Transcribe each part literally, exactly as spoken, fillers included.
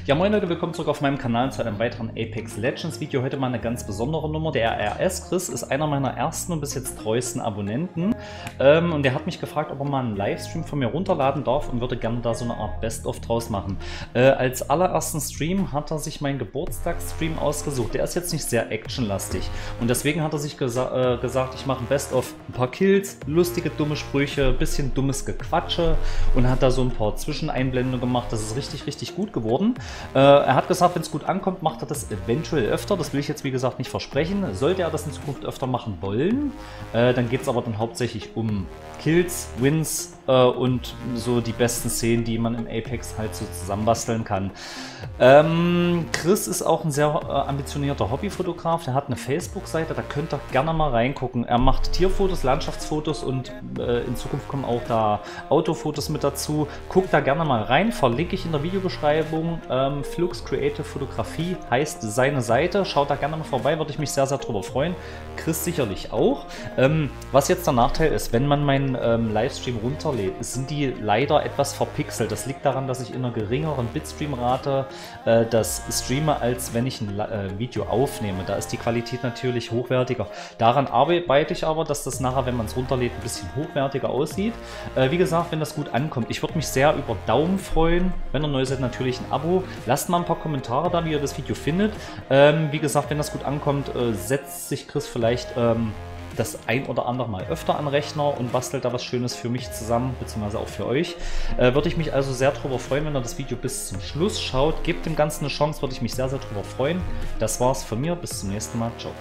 Ja, moin Leute, willkommen zurück auf meinem Kanal zu einem weiteren Apex Legends Video. Heute mal eine ganz besondere Nummer. Der R S Chris ist einer meiner ersten und bis jetzt treuesten Abonnenten. Ähm, und der hat mich gefragt, ob er mal einen Livestream von mir runterladen darf und würde gerne da so eine Art Best-of draus machen. Äh, als allerersten Stream hat er sich meinen Geburtstagsstream ausgesucht. Der ist jetzt nicht sehr actionlastig. Und deswegen hat er sich gesa äh, gesagt, ich mache ein Best-of, ein paar Kills, lustige, dumme Sprüche, bisschen dummes Gequatsche und hat da so ein paar Zwischeneinblendungen gemacht. Das ist richtig, richtig gut geworden. Äh, er hat gesagt, wenn es gut ankommt, macht er das eventuell öfter. Das will ich jetzt wie gesagt nicht versprechen. Sollte er das in Zukunft öfter machen wollen, äh, dann geht es aber dann hauptsächlich um Kills, Wins äh, und so die besten Szenen, die man im Apex halt so zusammenbasteln kann. Ähm, Chris ist auch ein sehr äh, ambitionierter Hobbyfotograf. Der hat eine Facebook-Seite, da könnt ihr gerne mal reingucken. Er macht Tierfotos, Landschaftsfotos und äh, in Zukunft kommen auch da Autofotos mit dazu. Guckt da gerne mal rein, verlinke ich in der Videobeschreibung. Ähm, Flux Creative Fotografie heißt seine Seite. Schaut da gerne mal vorbei, würde ich mich sehr, sehr drüber freuen. Chris sicherlich auch. Ähm, was jetzt der Nachteil ist, wenn man meinen ähm, Livestream runterlädt, sind die leider etwas verpixelt. Das liegt daran, dass ich in einer geringeren Bitstream-Rate äh, das streame, als wenn ich ein äh, Video aufnehme. Da ist die Qualität natürlich hochwertiger. Daran arbeite ich aber, dass das nachher, wenn man es runterlädt, ein bisschen hochwertiger aussieht. Äh, wie gesagt, wenn das gut ankommt. Ich würde mich sehr über Daumen freuen. Wenn ihr neu seid, natürlich ein Abo. Lasst mal ein paar Kommentare da, wie ihr das Video findet. Ähm, wie gesagt, wenn das gut ankommt, äh, setzt sich Chris vielleicht ähm, das ein oder andere Mal öfter an Rechner und bastelt da was Schönes für mich zusammen, beziehungsweise auch für euch. Äh, würde ich mich also sehr darüber freuen, wenn ihr das Video bis zum Schluss schaut. Gebt dem Ganzen eine Chance, würde ich mich sehr, sehr darüber freuen. Das war's von mir, bis zum nächsten Mal. Ciao.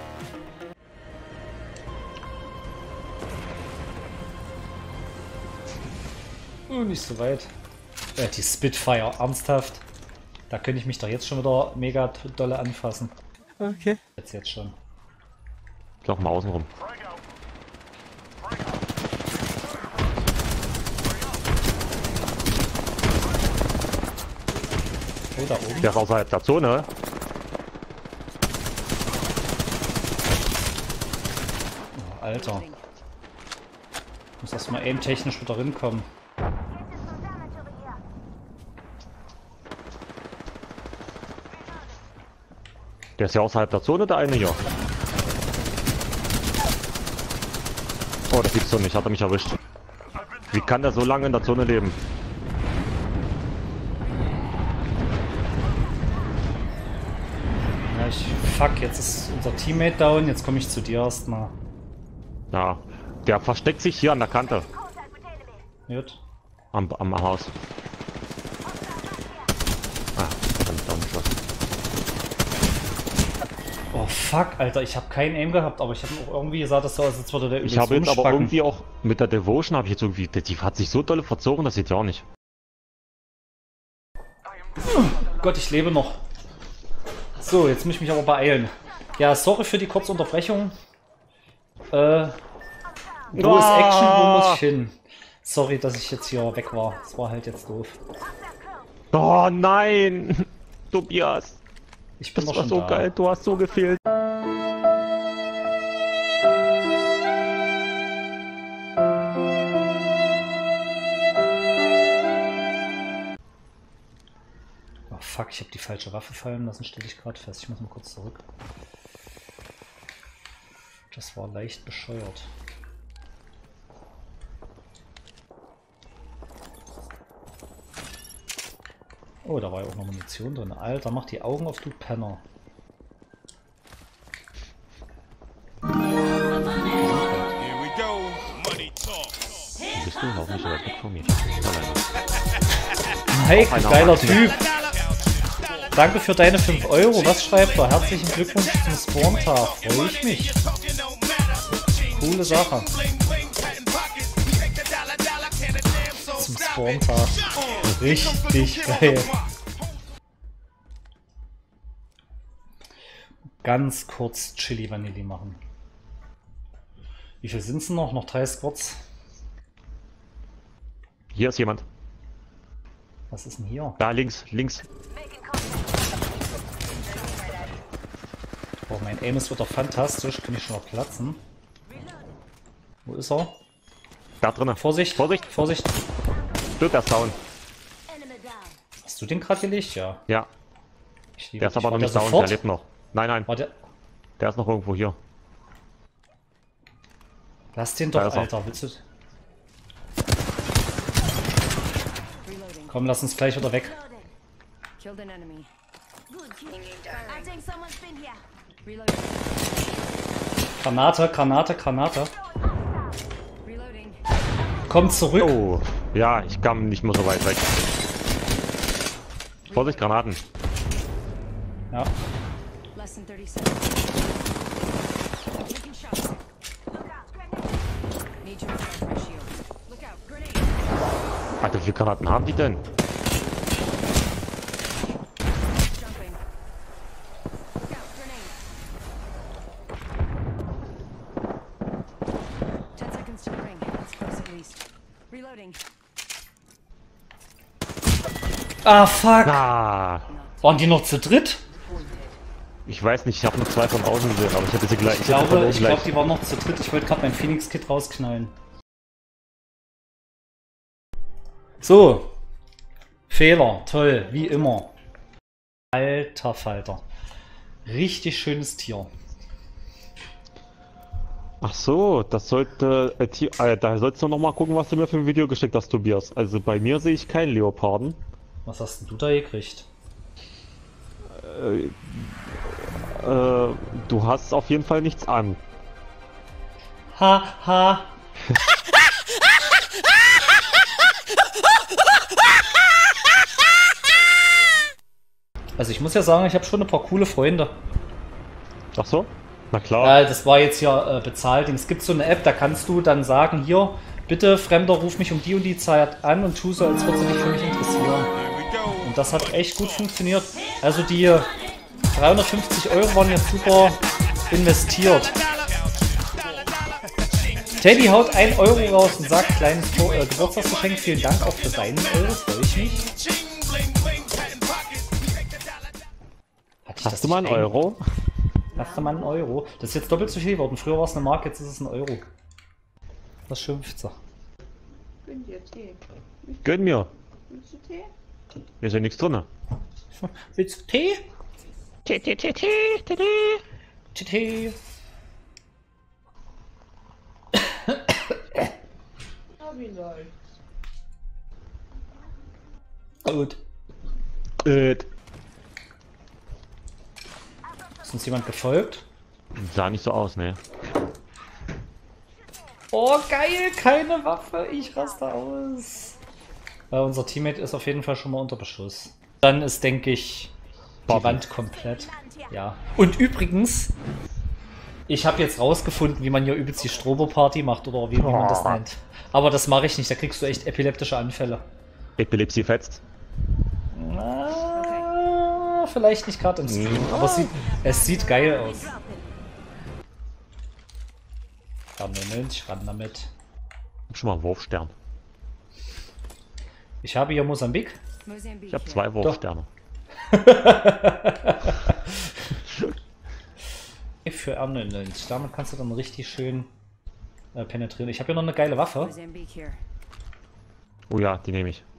Oh, nicht so weit. Äh, die Spitfire, ernsthaft? Da könnte ich mich doch jetzt schon wieder mega dolle anfassen. Okay. Jetzt jetzt schon. Ich lauf mal außen rum. Oh, da oben. Der ist außerhalb der Zone. Oh, Alter. Ich muss erstmal aim-technisch wieder rinkommen. Der ist ja außerhalb der Zone, der eine hier. Oh, das gibt's doch nicht. Hat er mich erwischt. Wie kann der so lange in der Zone leben? Ja, ich... Fuck, jetzt ist unser Teammate down. Jetzt komme ich zu dir erstmal. Ja, der versteckt sich hier an der Kante. Gut. Am, am Haus. Ah, kann ich da nicht was. Oh fuck, Alter, ich habe keinen Aim gehabt, aber ich habe auch irgendwie gesagt, dass so als würde der Ich habe jetzt aber irgendwie auch mit der Devotion habe ich jetzt irgendwie, die hat sich so dolle verzogen, das sieht ja auch nicht. Oh Gott, ich lebe noch. So, jetzt muss ich mich aber beeilen. Ja, sorry für die kurze Unterbrechung. Äh, wo Oh. ist Action, wo muss ich hin? Sorry, dass ich jetzt hier weg war. Das war halt jetzt doof. Oh nein! Tobias! Ich bin Das doch war schon so da. geil, du hast so gefehlt. Oh fuck, ich habe die falsche Waffe fallen lassen, stelle ich gerade fest. Ich muss mal kurz zurück. Das war leicht bescheuert. Oh, da war ja auch noch Munition drin. Alter, mach die Augen auf, du Penner. Wo bist du? Lauf nicht so weit weg von mir. Hey, Auf einer geiler Marke. Typ. Danke für deine fünf Euro. Was schreibt er? Herzlichen Glückwunsch zum Spawn-Tag. Freue ich mich. Coole Sache. Zum Spawn-Tag. Richtig geil. Ganz kurz Chili Vanilli machen. Wie viel sind es noch? Noch drei Squads. Hier ist jemand. Was ist denn hier? Da links, links. Oh, mein Aim ist wieder fantastisch. Kann ich schon noch platzen? Wo ist er? Da drinnen. Vorsicht! Vorsicht! Vorsicht! Stimmt, der ist down. Hast du den gerade gelegt? Ja. Ja. Wie Der ist aber war noch nicht der down, sofort? der lebt noch. Nein, nein, War der... der ist noch irgendwo hier. Lass den Da doch, ist er. Alter. Willst du... Komm, lass uns gleich wieder weg. Killed an enemy. I think someone's been here. Reloading. Granate, Granate, Granate. Reloading. Komm zurück. Oh, ja, ich kam nicht mehr so weit weg. Vorsicht, Granaten. Ja. Less than thirty seconds. Taking shots. Need to recharge my shield. Look out, grenade. Alter, wie viele Granaten haben die denn? Jumping. Look out, grenade. Ten seconds to the ring. That's close at least. Reloading. Ah, fuck. Ah, Waren die noch zu dritt? ich weiß nicht, ich habe nur zwei von außen gesehen, aber ich hätte sie gleich. Ich hätte von glaube, oben ich glaube, gleich- die waren noch zu dritt. Ich wollte gerade mein Phoenix-Kit rausknallen. So. Fehler. Toll. Wie immer. Alter Falter. Richtig schönes Tier. Ach so, das sollte. Äh, Tier- äh, da sollst du noch mal gucken, was du mir für ein Video geschickt hast, Tobias. Also bei mir sehe ich keinen Leoparden. Was hast denn du da gekriegt? Äh, äh, du hast auf jeden Fall nichts an. Ha, ha. Also ich muss ja sagen, ich habe schon ein paar coole Freunde. Ach so? Na klar. Ja, das war jetzt hier äh, bezahlt. Es gibt so eine App, da kannst du dann sagen, hier, bitte Fremder, ruf mich um die und die Zeit an und tu so, als würde sie dich für mich interessieren. Und das hat echt gut funktioniert. Also die dreihundertfünfzig Euro waren jetzt super investiert. Teddy haut ein Euro raus und sagt, kleines Tor- äh, Geburtstagsgeschenk, vielen Dank auch für deinen Euro, freue ich mich. Hatte ich das Hast du mal einen nicht ein- Euro? Hast du mal einen Euro? Das ist jetzt doppelt so viel geworden. Früher war es eine Mark, jetzt ist es ein Euro. Was schimpft sie? Gönn dir Tee. Gönn mir. Willst du Tee? Hier ist ja nichts drin. Willst du Tee? Tee, Tee, Tee, Tee, Tee, Tee. Tee, Tee. Na, wie läuft's? Gut. Äh, Ist uns jemand gefolgt? sah nicht so aus, ne? Oh, geil, keine Waffe. Ich raste aus. Äh, unser Teammate ist auf jeden Fall schon mal unter Beschuss. Dann ist, denke ich, die Bobby. Wand komplett. Ja. Und übrigens, ich habe jetzt rausgefunden, wie man hier übelst die Strobo-Party macht oder wie, wie man das nennt. Aber das mache ich nicht, da kriegst du echt epileptische Anfälle. Epilepsie fetzt. Na, vielleicht nicht gerade im Stream, aber es sieht, es sieht geil aus. Ran damit, ran damit. Ich hab schon mal einen Wurfstern. Ich habe hier Mosambik. Mozambique. Ich habe zwei Wurfsterne. Für R neunundneunzig. Damit kannst du dann richtig schön äh, penetrieren. Ich habe hier noch eine geile Waffe. Mozambique here. Oh ja, die nehme ich.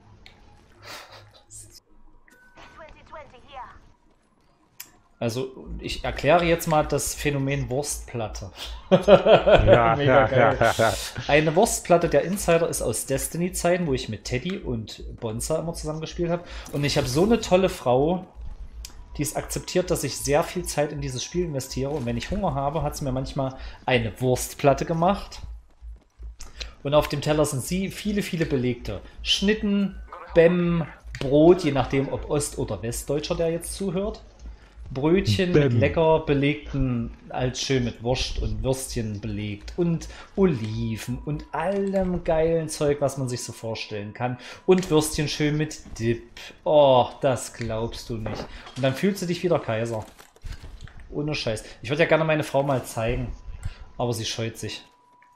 twenty twenty here. Also, ich erkläre jetzt mal das Phänomen Wurstplatte. Ja, Mega geil. ja, ja. Eine Wurstplatte der Insider ist aus Destiny-Zeiten, wo ich mit Teddy und Bonza immer zusammen gespielt habe. Und ich habe so eine tolle Frau, die es akzeptiert, dass ich sehr viel Zeit in dieses Spiel investiere. Und wenn ich Hunger habe, hat sie mir manchmal eine Wurstplatte gemacht. Und auf dem Teller sind sie viele, viele belegte Schnitten, Bäm, Brot, je nachdem, ob Ost- oder Westdeutscher der jetzt zuhört. Brötchen mit Bäm. lecker belegten, als schön mit Wurst und Würstchen belegt und Oliven und allem geilen Zeug, was man sich so vorstellen kann. Und Würstchen schön mit Dip. Oh, das glaubst du nicht. Und dann fühlst du dich wieder Kaiser. Ohne Scheiß. Ich würde ja gerne meine Frau mal zeigen, aber sie scheut sich.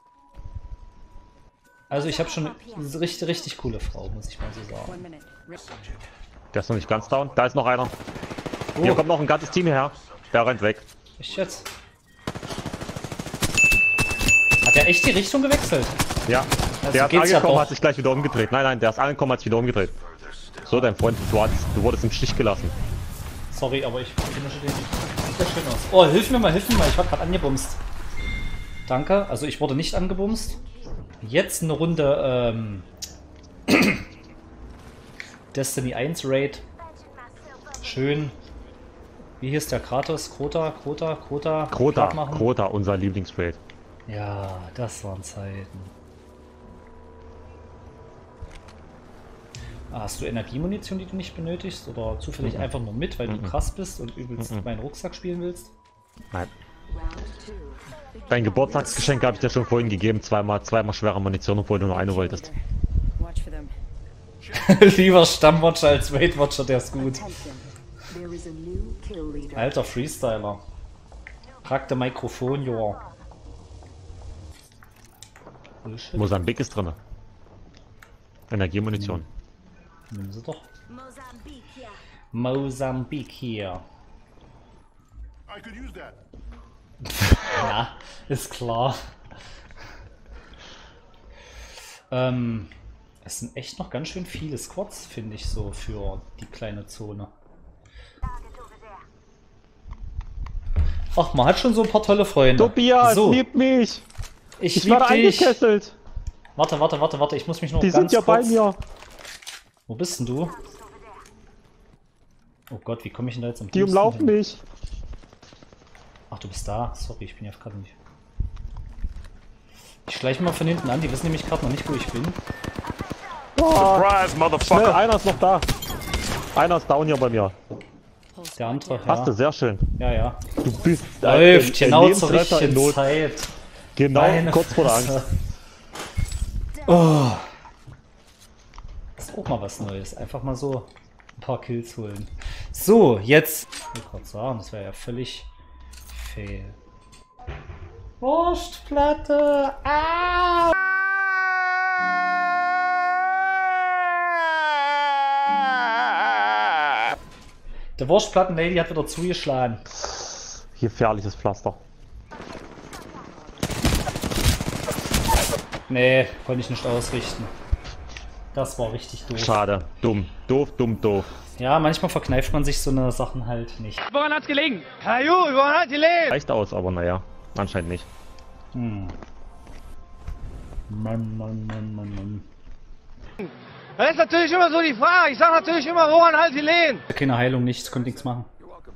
Also ich habe schon eine richtig, richtig coole Frau, muss ich mal so sagen. One minute. Rip. Der ist noch nicht ganz down. Da ist noch einer. Oh. Hier kommt noch ein ganzes Team her. Der rennt weg. Ich jetzt. Hat er echt die Richtung gewechselt? Ja. Also der hat geht's ja angekommen, doch. hat sich gleich wieder umgedreht. Nein, nein, der ist angekommen, hat sich wieder umgedreht. So, dein Freund, du, hast, du wurdest im Stich gelassen. Sorry, aber ich finde den sieht sehr schön aus. Oh, hilf mir mal, hilf mir mal. Ich war gerade angebumst. Danke. Also ich wurde nicht angebumst. Jetzt eine Runde ähm, Destiny eins Raid. Schön. Wie hieß der Kratos? Krota, Krota, Krota? Krota, Platt machen? Krota, unser Lieblingsraid. Ja, das waren Zeiten. Ah, hast du Energiemunition, die du nicht benötigst? Oder zufällig Mhm. einfach nur mit, weil du Mhm. krass bist und übelst Mhm. meinen Rucksack spielen willst? Nein. Dein Geburtstagsgeschenk habe ich dir schon vorhin gegeben. Zweimal, zweimal schwere Munition, obwohl du nur eine wolltest. Watch for them. Lieber Stammwatcher als Raid-Watcher, der ist gut. Attention. There is a new kill leader. Alter Freestyler. Trag der Mikrofon, joa. Bullshit. Mosambik ist drin. Energiemunition. Nimm sie doch. Mozambique here. Mosambik hier. I could use that. Ja, ist klar. Ähm, es sind echt noch ganz schön viele Squads, finde ich, so für die kleine Zone. Target over there. Ach, man hat schon so ein paar tolle Freunde. Tobias, so, lieb mich! ich, Ich lieb werde dich. eingekesselt! Warte, warte, warte, warte, ich muss mich noch Die ganz sind ja bei kurz... mir! Wo bist denn du? Oh Gott, wie komme ich denn da jetzt am Die tiefsten umlaufen hin? mich! Ach, du bist da. Sorry, ich bin ja gerade nicht. Ich schleiche mal von hinten an, die wissen nämlich gerade noch nicht, wo ich bin. Surprise, Motherfucker! Schnell, einer ist noch da! Einer ist down hier bei mir. Der andere, Hast du, ja. sehr schön. Ja, ja. Du bist Läuft, ein- ein genau zur Lebensretter in richtigen Not. Zeit. Genau, Meine kurz vor der Fresse. Angst. Oh. Das ist auch mal was Neues. Einfach mal so ein paar Kills holen. So, jetzt. Ich will gerade sagen, das wäre ja völlig fail. Wurstplatte! Ah! Der Wurstplatten-Lady hat wieder zugeschlagen. Gefährliches Pflaster. Nee, konnte ich nicht ausrichten. Das war richtig doof. Schade. Dumm. Doof, dumm, doof. Ja, manchmal verkneift man sich so eine Sachen halt nicht. Woran hat's gelegen? Herr Ju, woran hat gelegen? Reicht aus, aber naja, anscheinend nicht. Hm. Mann, Mann, Mann, Mann, Mann. Das ist natürlich immer so die Frage. Ich sag natürlich immer, woran halt gelegen? Keine Heilung, nichts, konnte nichts machen.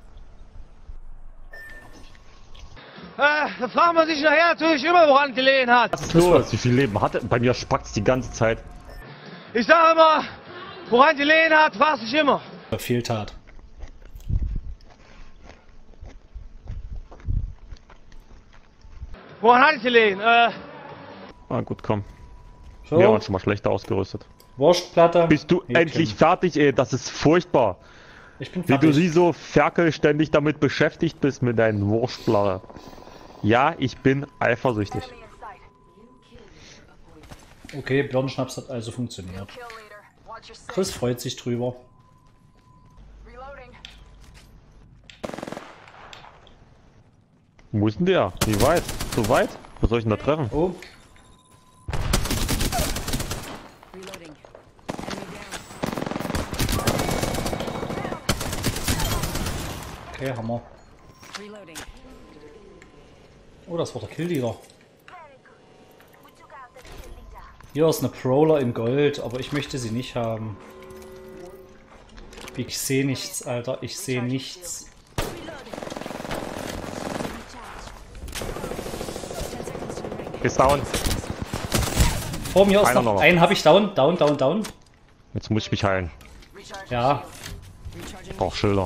Äh, da fragt man sich nachher natürlich immer, woran gelegen hat. Was ist los? Wie viel Leben hatte? Bei mir spackt's die ganze Zeit. Ich sag immer, woran gelegen hat, fragt sich immer. Fehltat. Woran hat es gelegen? Äh, Ah gut, komm. So, Wir waren schon mal schlechter ausgerüstet. Wurstplatte. Bist du Häkchen. endlich fertig, ey? Das ist furchtbar. Ich bin Wie fertig. du sie so ferkelständig damit beschäftigt bist mit deinen Wurstplatte. Ja, ich bin eifersüchtig. Enemy in sight. Okay, Birnenschnaps hat also funktioniert. Kill leader. Watch your six. Chris freut sich drüber. Reloading. Wo ist denn der? Wie weit? So weit? Wo soll ich denn da treffen? Oh, Reloading. Enemy okay, Hammer. down. Reloading. Oh, das war der Killleader. Very good. We took out the kill leader. Hier ist eine Prowler in Gold, aber ich möchte sie nicht haben. Ich sehe nichts, Alter. Ich sehe nichts. Ist down. Vor mir ist Einer noch. noch. Einen habe ich down, down, down, down. Jetzt muss ich mich heilen. Ja. Ich brauch Schilder.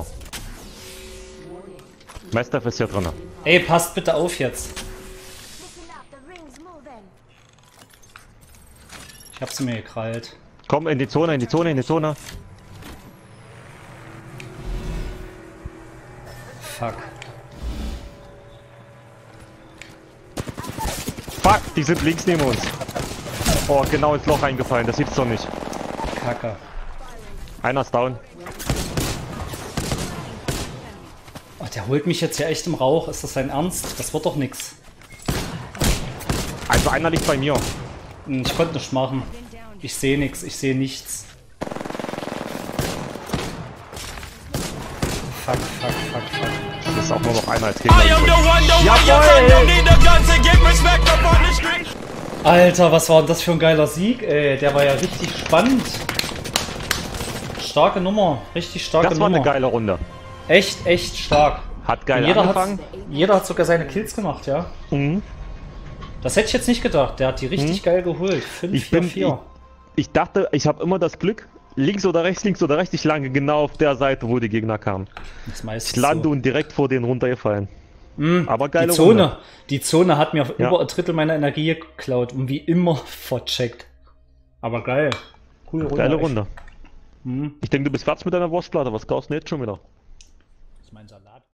Mestef ist hier drin. Ey, passt bitte auf jetzt. Listen up. The ring's moving. Ich hab sie mir gekrallt. Komm in die Zone, in die Zone, in die Zone. Fuck. Fuck, die sind links neben uns. Oh, genau ins Loch reingefallen, das gibt's doch nicht. Kacke. Einer ist down. Oh, der holt mich jetzt hier echt im Rauch. Ist das sein Ernst? Das wird doch nix. Also einer liegt bei mir. Hm, Ich konnte nichts machen. Ich sehe nichts, ich sehe nichts. fuck, fuck, fuck, fuck. Das ist auch nur noch einer als Gegner. Alter, was war denn das für ein geiler Sieg, ey. Der war ja richtig spannend. Starke Nummer, richtig starke Das war Nummer. eine geile Runde. Echt, echt stark. Hat geil jeder, angefangen. hat, jeder hat sogar seine Kills gemacht, ja. Mhm. Das hätte ich jetzt nicht gedacht. Der hat die richtig Mhm. geil geholt. fünf, Ich vier, bin, vier. ich, ich dachte, ich habe immer das Glück, links oder rechts, links oder rechts, ich lange genau auf der Seite, wo die Gegner kamen. Das ist meistens Ich lande so. und direkt vor denen runtergefallen. Mm, Aber geile die Zone, Runde. die Zone hat mir auf Ja. über ein Drittel meiner Energie geklaut und wie immer vercheckt. Aber geil. Coole Runde. Geile echt. Runde. Mhm. Ich denke, du bist fertig mit deiner Wurstplatte. Was kaufst du denn jetzt schon wieder? Das ist mein Salat.